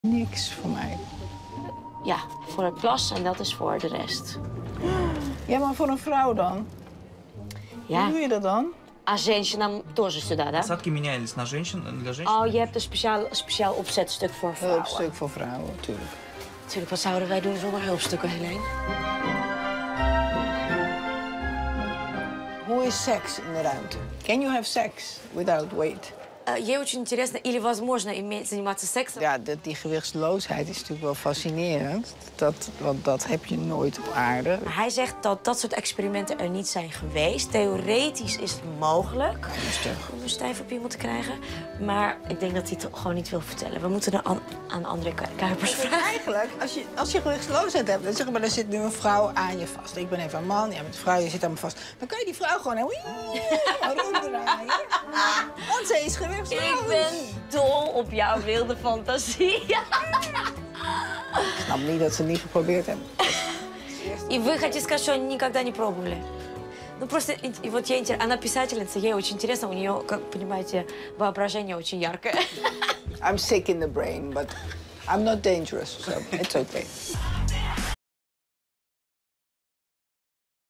Niks voor mij. Ja, voor het plas en dat is voor de rest. Ja, maar voor een vrouw dan? Ja. Hoe doe je dat dan? А женщинам тоже сюда, да? Насадки менялись на женщин, для женщин. Oh, je hebt een speciaal opzetstuk voor vrouwen. Hulpstuk voor vrouwen, natuurlijk. Natuurlijk, wat zouden wij doen zonder hulpstukken, Helene? Hoe is seks in de ruimte? Can you have sex without weight? Ей очень интересно, или возможно заниматься сексом? Ja, die gewichtsloosheid is natuurlijk wel fascinerend. Want dat heb je nooit op aarde. Maar hij zegt dat dat soort experimenten er niet zijn geweest. Theoretisch is het mogelijk om een stijve piemel te krijgen. Maar ik denk dat hij het gewoon niet wil vertellen. We moeten er aan andere Kuipers vragen. Eigenlijk, als je gewichtsloosheid hebt, dan zeg maar, er zit nu een vrouw aan je vast. Ik ben even een man, jij bent een vrouw, je zit aan me vast. Dan kan je die vrouw gewoon ronddraaien. Want ze is gewichtsloos. Ik ben dol op jouw wilde fantasie. Ik snap niet dat ze het niet geprobeerd hebben. И вы хотите сказать, что они никогда не пробовали? Ну, просто, вот она писательница, ей очень интересно, у нее, как понимаете, воображение очень яркое. I'm sick in the brain, but I'm not dangerous, so it's okay.